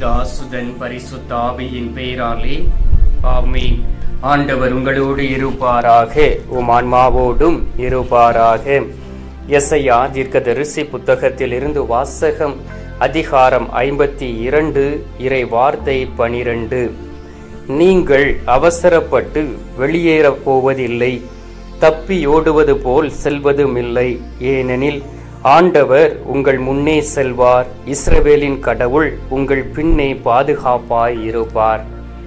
பிதா சுதன் பரிசுத்த ஆவியின் பெயராலே ஆமென். ஆண்டவர் உங்களோடு இருப்பாராக, உம் ஆன்மாவோடும் இருப்பாராக. எசையா தீர்க்கதரிசி புத்தகத்தில் இருந்து வாசகம். அதிகாரம் 52, இறை வார்த்தை 12. நீங்கள் அவசரப்பட்டு வெளியேறப் போவதில்லை, தப்பியோடுவது போல் செல்வதுமில்லை. ஏனெனில் ஆண்டவர் உங்கள் முன்னே செல்வார், இஸ்ரவேலின் கடவுள் உங்கள் பின்னே பாதுகாப்பாய் இருப்பார்.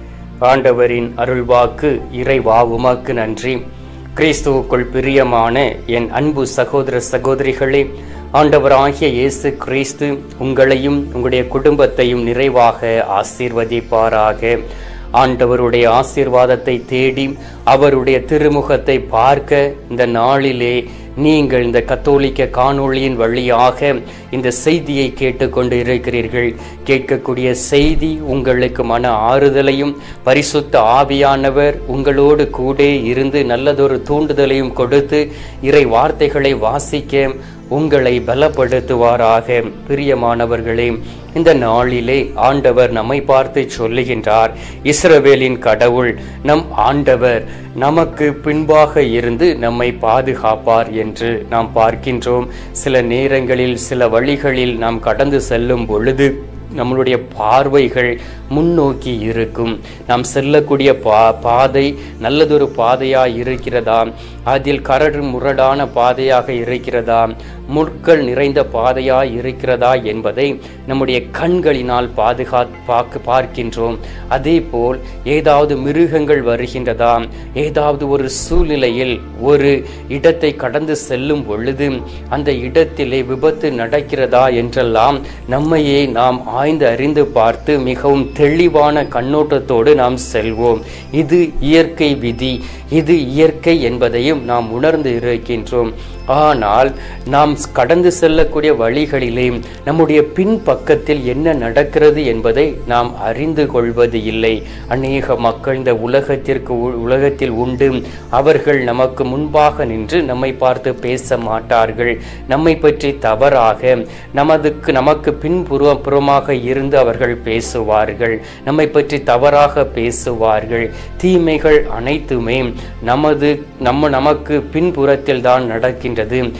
ஆண்டவரின் அருள்வாக்கு. இறைவா உமக்கு நன்றி. கிறிஸ்துவுக்குள் பிரியமான என் அன்பு சகோதர சகோதரிகளே, ஆண்டவராகிய இயேசு கிறிஸ்து உங்களையும் உங்களுடைய குடும்பத்தையும் நிறைவாக ஆசீர்வதிப்பாராக. ஆண்டவருடைய ஆசீர்வாதத்தை தேடி அவருடைய திருமுகத்தை பார்க்க இந்த நாளிலே நீங்கள் இந்த கத்தோலிக்க காணொளியின் வழியாக இந்த செய்தியை கேட்டுக்கொண்டு இருக்கிறீர்கள். கேட்கக்கூடிய செய்தி உங்களுக்கு மன ஆறுதலையும், பரிசுத்த ஆவியானவர் உங்களோடு கூட இருந்து நல்லதொரு தூண்டுதலையும் கொடுத்து இறை வார்த்தைகளை வாசிக்க உங்களை பலப்படுத்துவாராக. பிரியமானவர்களே, இந்த நாளிலே ஆண்டவர் நம்மை பார்த்து சொல்லுகின்றார், இஸ்ரவேலின் கடவுள் நம் ஆண்டவர் நமக்கு பின்பாக இருந்து நம்மை பாதுகாப்பார் என்று நாம் பார்க்கின்றோம். சில நேரங்களில் சில வழிகளில் நாம் கடந்து செல்லும் பொழுது நம்மளுடைய பார்வைகள் முன்னோக்கி இருக்கும். நாம் செல்லக்கூடிய பாதை நல்லதொரு பாதையாக இருக்கிறதா, அதில் கரடு முரடான பாதையாக இருக்கிறதா, முட்கள் நிறைந்த பாதையாக இருக்கிறதா என்பதை நம்முடைய கண்களினால் பார்க்கின்றோம். அதே போல் ஏதாவது மிருகங்கள் வருகின்றதா, ஏதாவது ஒரு சூழ்நிலையில் ஒரு இடத்தை கடந்து செல்லும் பொழுது அந்த இடத்திலே விபத்து நடக்கிறதா என்றெல்லாம் நம்மையே நாம் ஆய்ந்து அறிந்து பார்த்து மிகவும் தெளிவான கண்ணோட்டத்தோடு நாம் செல்வோம். இது இயற்கை விதி, இது இயற்கை என்பதையும் நாம் உணர்ந்து இருக்கின்றோம். ஆனால் நாம் கடந்து செல்லக்கூடிய வழிகளிலே நம்முடைய பின்பக்கத்தில் என்ன நடக்கிறது என்பதை நாம் அறிந்து கொள்வது இல்லை. அநேக மக்கள் இந்த உலகத்தில் உண்டு. அவர்கள் நமக்கு முன்பாக நின்று நம்மை பார்த்து பேச மாட்டார்கள். நம்மை பற்றி தவறாக நமக்கு பின்புறமாக இருந்து அவர்கள் பேசுவார்கள். நம்மை பற்றி தவறாக பேசுவார்கள். தீமைகள் அனைத்துமே நமக்கு பின்புறத்தில் தான் நடக்கின்றது.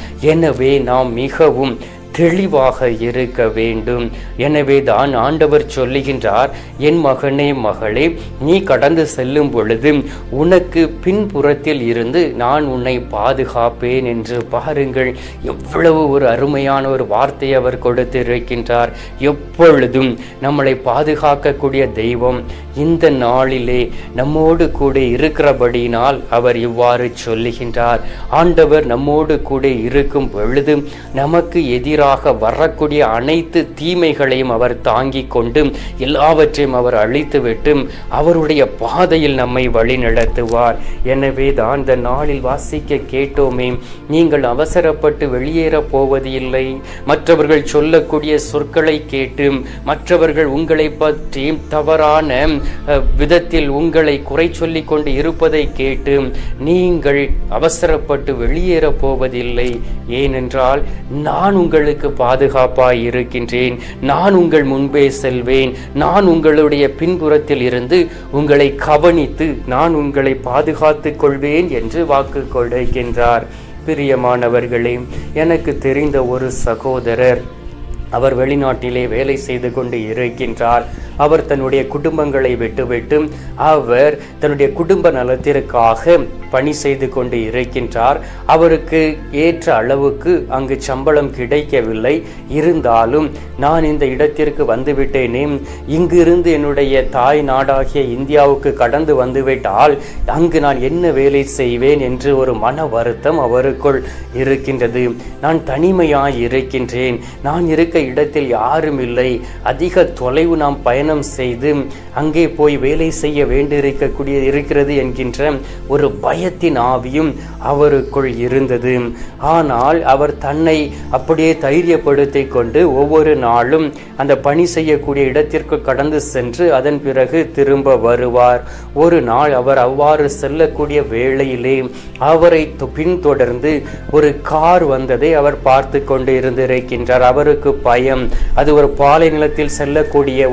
எனவே நாம் மிகவும் தெளிவாக இருக்க வேண்டும். எனவே தான் ஆண்டவர் சொல்லுகின்றார், என் மகனே மகளே, நீ கடந்து செல்லும் பொழுது உனக்கு பின்புறத்தில் இருந்து நான் உன்னை பாதுகாப்பேன் என்று. பாருங்கள், எவ்வளவு ஒரு அருமையான ஒரு வார்த்தையை அவர் கொடுத்திருக்கின்றார். எப்பொழுதும் நம்மளை பாதுகாக்கக்கூடிய தெய்வம் இந்த நாளிலே நம்மோடு கூட இருக்கிறபடியினால் அவர் இவ்வாறு சொல்லுகின்றார். ஆண்டவர் நம்மோடு கூட இருக்கும் பொழுது நமக்கு எதிராக வரக்கூடிய அனைத்து தீமைகளையும் அவர் தாங்கிக் கொண்டு எல்லாவற்றையும் அவர் அழித்துவிட்டு அவருடைய பாதையில் நம்மை வழி நடத்துவார். எனவே தான் இந்த நாளில் வாசிக்க கேட்டோமே, நீங்கள் அவசரப்பட்டு வெளியேறப் போவது இல்லை. மற்றவர்கள் சொல்லக்கூடிய சொற்களை கேட்டு, மற்றவர்கள் உங்களை பற்றி தவறான விதத்தில் உங்களை குறை சொல்லிக் கொண்டு இருப்பதை கேட்டு நீங்கள் அவசரப்பட்டு வெளியேறப் போவதில்லை. ஏனென்றால் நான் உங்களுக்கு பாதுகாப்பாய் இருக்கின்றேன். நான் உங்கள் முன்பே செல்வேன். நான் உங்களுடைய பின்புறத்தில் இருந்து உங்களை கவனித்து நான் உங்களை பாதுகாத்துக் கொள்வேன் என்று வாக்கு கொடுக்கின்றார். பிரியமானவர்களே, எனக்கு தெரிந்த ஒரு சகோதரர், அவர் வெளிநாட்டிலே வேலை செய்து கொண்டு இருக்கின்றார். அவர் தன்னுடைய குடும்பங்களை விட்டுவிட்டு அவர் தன்னுடைய குடும்ப நலத்திற்காக பணி செய்து கொண்டு இருக்கின்றார். அவருக்கு ஏற்ற அளவுக்கு அங்கு சம்பளம் கிடைக்கவில்லை. இருந்தாலும் நான் இந்த இடத்திற்கு வந்துவிட்டேனே, இங்கிருந்து என்னுடைய தாய் நாடாகிய இந்தியாவுக்கு கடந்து வந்துவிட்டால் அங்கு நான் என்ன வேலை செய்வேன் என்று ஒரு மன வருத்தம் அவருக்குள் இருக்கின்றது. நான் தனிமையாய் இருக்கின்றேன். நான் இருக்க இடத்தில் யாரும் இல்லை. அதிக தொலைவு நாம் பயணம் செய்து அங்கே போய் வேலை செய்ய இருக்கிறது என்கின்ற ஒரு பயத்தின் ஆவியும் அவருக்குள் இருந்தது. ஆனால் அவர் தன்னை அப்படியே தைரியப்படுத்திக் கொண்டு ஒவ்வொரு நாளும் அந்த பணி செய்யக்கூடிய இடத்திற்கு கடந்து சென்று அதன் பிறகு திரும்ப வருவார். ஒரு நாள் அவர் அவ்வாறு செல்லக்கூடிய வேளையிலே அவரை பின்தொடர்ந்து ஒரு கார் வந்ததை அவர் பார்த்து கொண்டு இருந்திருக்கின்றார். அவருக்கு பயம். அது ஒரு பாலை நிலத்தில் செல்லக்கூடிய ஒரு பாதை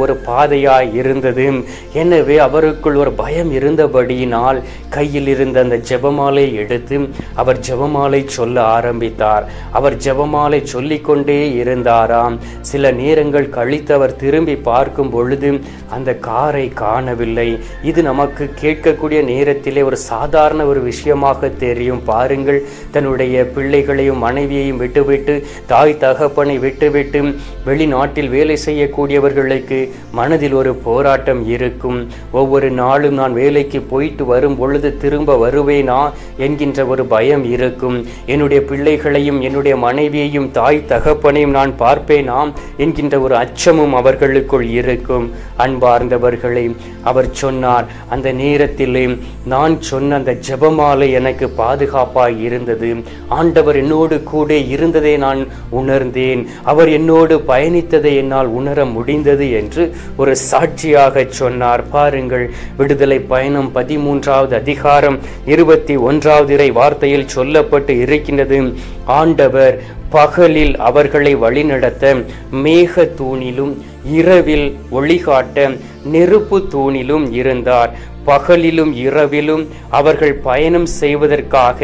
பாதையாய் இருந்தது. எனவே அவருக்குள் ஒரு பயம் இருந்தபடியினால் கையில் இருந்த அந்த ஜெபமாலை எடுத்து அவர் ஜெபமாலை சொல்ல ஆரம்பித்தார். அவர் ஜெபமாலை சொல்லிக்கொண்டே இருந்தாராம். சில நேரங்கள் கழித்து அவர் திரும்பி பார்க்கும் பொழுது அந்த காரை காணவில்லை. இது நமக்கு கேட்கக்கூடிய நேரத்திலே ஒரு சாதாரண ஒரு விஷயமாக தெரியும். பாருங்கள், தன்னுடைய பிள்ளைகளையும் மனைவியையும் விட்டுவிட்டு, தாய் தகப்பனை விட்டுவிட்டு வெளிநாட்டில் வேலை செய்யக்கூடியவர்களுக்கு மனதில் ஒரு போராட்டம் இருக்கும். ஒவ்வொரு நாளும் நான் வேலைக்கு போயிட்டு வரும் பொழுது திரும்ப வருவேனா என்கின்ற ஒரு பயம் இருக்கும். என்னுடைய பிள்ளைகளையும் என்னுடைய மனைவியையும் தாய் தகப்பனையும் நான் பார்ப்பேனா என்கின்ற ஒரு அச்சமும் அவர்களுக்குள் இருக்கும். அன்பார்ந்தவர்களே, அவர் சொன்னார், அந்த நேரத்திலே நான் சொன்ன அந்த ஜெபமாலை எனக்கு பாதுகாப்பாய் இருந்தது. ஆண்டவர் என்னோடு கூட இருந்ததை நான் உணர்ந்தேன். அவர் என்னோடு பயணித்ததை என்னால் உணர முடிந்தது என்று ஒரு சாட்சியாக சொன்னார். பாருங்கள், விடுதலை பயணம் 13வது அதிகாரம் 21வது இறை வார்த்தையில் சொல்லப்பட்டு இருக்கின்றது. ஆண்டவர் பகலில் அவர்களை வழிநடத்த மேக தூணிலும் இரவில் ஒளிகாட்ட நெருப்பு தூணிலும் இருந்தார். பகலிலும் இரவிலும் அவர்கள் பயணம் செய்வதற்காக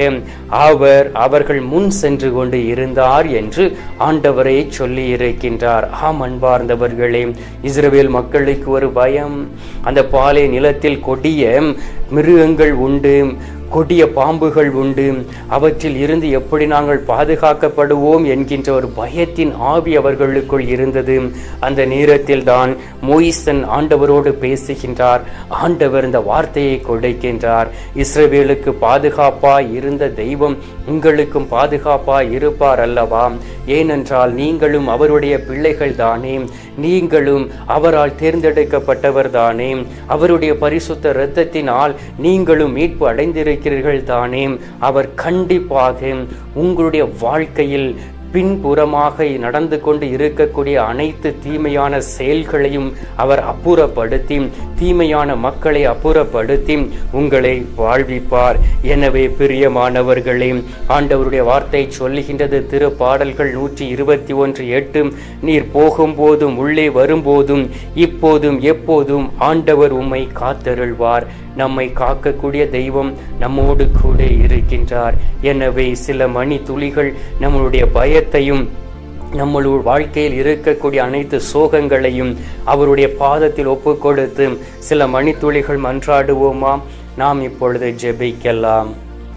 அவர்கள் முன் சென்று கொண்டு இருந்தார் என்று ஆண்டவரை சொல்லி இருக்கின்றார். ஆம் அன்பார்ந்தவர்களே, இஸ்ரவேல் மக்களுக்கு ஒரு பயம். அந்த பாலை நிலத்தில் கொடிய மிருகங்கள் உண்டு, கொடிய பாம்புகள் உண்டு. அவற்றில் இருந்து எப்படி நாங்கள் பாதுகாக்கப்படுவோம் என்கின்ற ஒரு பயத்தின் ஆவி அவர்களுக்குள் இருந்தது. அந்த நேரத்தில் தான் மோயிசன் ஆண்டவரோடு பேசுகின்றார். ஆண்டவர் இந்த வார்த்தையை கொடுக்கின்றார். இஸ்ரவேலுக்கு பாதுகாப்பாய் இருந்த தெய்வம் உங்களுக்கும் பாதுகாப்பாய் இருப்பார் அல்லவா? ஏனென்றால் நீங்களும் அவருடைய பிள்ளைகள் தானே. நீங்களும் அவரால் தேர்ந்தெடுக்கப்பட்டவர் தானே. அவருடைய பரிசுத்த இரத்தத்தினால் நீங்களும் மீட்பு அடைந்திருக்கிறீர்கள் தானே. அவர் கண்டிப்பாக உங்களுடைய வாழ்க்கையில் பின்புறமாக நடந்து கொண்டு இருக்கக்கூடிய அனைத்து தீமையான செயல்களையும் அவர் அப்புறப்படுத்தி, தீமையான மக்களை அப்புறப்படுத்தி உங்களை வாழ்விப்பார். எனவே பிரியமானவர்களே, ஆண்டவருடைய வார்த்தை சொல்லுகின்றது. திருப்பாடல்கள் 121:8, நீர் போகும்போதும் உள்ளே வரும்போதும் இப்போதும் எப்போதும் ஆண்டவர் உம்மை காத்தருள்வார். நம்மை காக்கக்கூடிய தெய்வம் நம்மோடு கூட இருக்கின்றார். எனவே சில மணி துளிகள் நம்மளுடைய பயத்தையும் நம்மளுடைய வாழ்க்கையில் இருக்கக்கூடிய அனைத்து சோகங்களையும் அவருடைய பாதத்தில் ஒப்பு கொடுத்து சில மணித்துளிகள் மன்றாடுவோமா? நாம் இப்பொழுது ஜெபிக்கலாம்.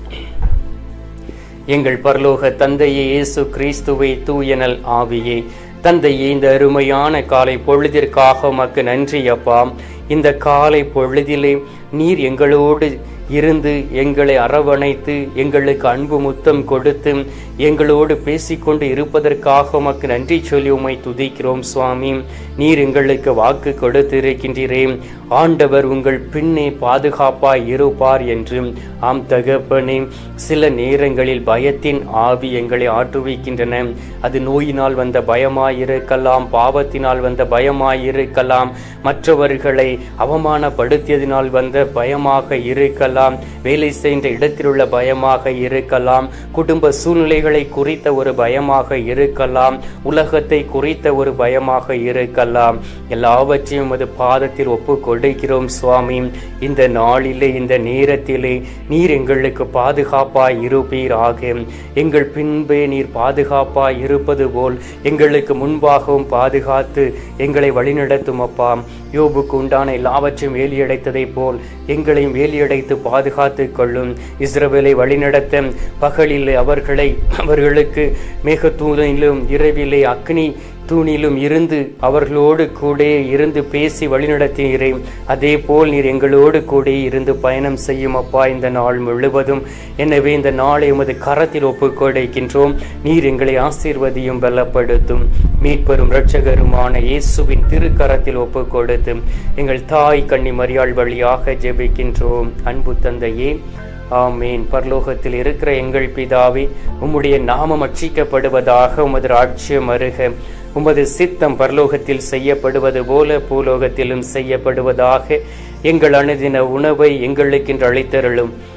எங்கள் பரலோக தந்தையே, இயேசு கிறிஸ்துவே, தூயனல் ஆவியே, தந்தையே, இந்த அருமையான காலை பொழுதிற்காக உமக்கு நன்றி அப்பா. இந்த காலை பொழுதிலே நீர் எங்களோடு இருந்து எங்களை அரவணைத்து எங்களுக்கு அன்பு முத்தம் கொடுத்து எங்களோடு பேசிக்கொண்டு இருப்பதற்காக உமக்கு நன்றி சொல்லி உம்மை துதிக்கிறோம் சுவாமி. நீர் எங்களுக்கு வாக்கு கொடுத்திருக்கின்றீரே, ஆண்டவர் உங்கள் பின்னே பாதுகாப்பாய் இருப்பார் என்று. ஆம் தகப்பனே, சில நேரங்களில் பயத்தின் ஆவி எங்களை ஆற்றுவிக்கின்றன. அது நோயினால் வந்த பயமாயிருக்கலாம், பாவத்தினால் வந்த பயமாயிருக்கலாம், மற்றவர்களை அவமானப்படுத்தியதினால் வந்த பயமாக இருக்கலாம், வேலை செய்கின்ற இடத்தில் உள்ள பயமாக இருக்கலாம், குடும்ப சூழ்நிலைகளை குறித்த ஒரு பயமாக இருக்கலாம், உலகத்தை குறித்த ஒரு பயமாக இருக்கலாம். எல்லாவற்றையும் அது பாதத்தில் ஒப்பு கொடுக்கிறோம் சுவாமி. இந்த நாளிலே, இந்த நேரத்திலே நீர் எங்களுக்கு பாதுகாப்பாய் இருப்பீராக. எங்கள் பின்பே நீர் பாதுகாப்பாய் இருப்பது போல் எங்களுக்கு முன்பாகவும் பாதுகாத்து எங்களை வழிநடத்தும் அப்பா. யோபுக்கு உண்டான எல்லாவற்றையும் வேலியடைத்ததை போல் எங்களையும் வேலியடைத்து பாதுகாத்து கொள்ளும். இஸ்ரவேலை வழிநடத்த பகலில் அவர்களுக்கு மேகத்தூணிலும் இரவிலே அக்னி தூணிலும் இருந்து அவர்களோடு கூட இருந்து பேசி வழிநடத்துகிறே. அதே போல் நீர் எங்களோடு கூட இருந்து பயணம் செய்யும் அப்பா இந்த நாள் முழுவதும். எனவே இந்த நாளை உமது கரத்தில் ஒப்புக் கொடுக்கின்றோம். நீர் எங்களை ஆசீர்வதியும் பலப்படுத்தும். மீட்பெரும் இரட்சகருமான இயேசுவின் திருக்கரத்தில் ஒப்புக் கொடுத்து எங்கள் தாய் கன்னி மரியாள் வழியாக ஜெபிக்கின்றோம். அன்பு தந்தையே, ஆமேன். பரலோகத்தில் இருக்கிற எங்கள் பிதாவே, உம்முடைய நாமம் அர்ச்சிக்கப்படுவதாக, உமது ராஜ்யம் வருக, உமது சித்தம் பரலோகத்தில் செய்யப்படுவது போல பூலோகத்திலும் செய்யப்படுவதாக. எங்கள் அனுதின உணவை எங்களுக்கென்று அளித்தருளும்.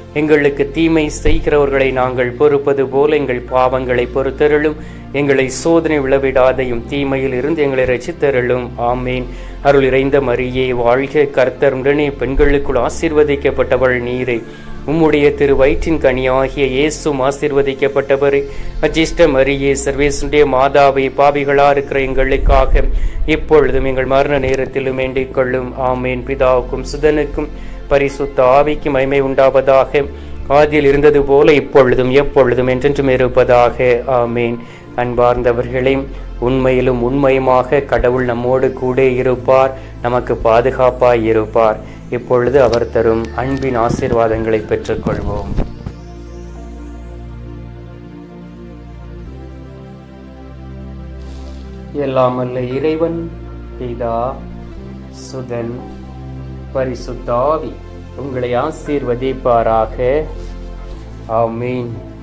எங்களுக்கு தீமை செய்கிறவர்களை நாங்கள் பொறுப்பது போல எங்கள் பாவங்களை பொறுத்தருளும். எங்களை சோதனை விழவிடாதையும் தீமையில் இருந்து எங்களை ரட்சித்தருளும். ஆமீன். அருள் இறைந்த மரியே வாழ்க, கர்த்தர் உடனே பெண்களுக்குள் ஆசீர்வதிக்கப்பட்டவள் நீரே. உம்முடைய திரு வயிற்றின் கனியாகிய இயேசும் ஆசீர்வதிக்கப்பட்டவரே. அஜிஷ்ட மரியே, சர்வேசுடைய மாதாவை, பாவிகளா இருக்கிற எங்களுக்காக இப்பொழுதும் எங்கள் மரண நேரத்திலும் வேண்டிக் கொள்ளும். ஆமீன். பிதாவுக்கும் சுதனுக்கும் பரிசுத்த ஆவிக்கு மகிமை உண்டாவதாக. ஆதியில் இருந்தது போல இப்பொழுதும் எப்பொழுதும் என்றென்றும் இருப்பதாக. ஆமீன். அன்பார்ந்தவர்களே, உண்மையிலும் உண்மையுமாக கடவுள் நம்மோடு கூட இருப்பார், நமக்கு பாதுகாப்பாய் இருப்பார். இப்பொழுது அவர் தரும் அன்பின் ஆசீர்வாதங்களை பெற்றுக்கொள்வோம். எல்லாம் வல்ல இறைவன் பிதா, சுதன், பரிசுத்த ஆவி உங்களை ஆசீர்வதிப்பாராக. ஆமீன்.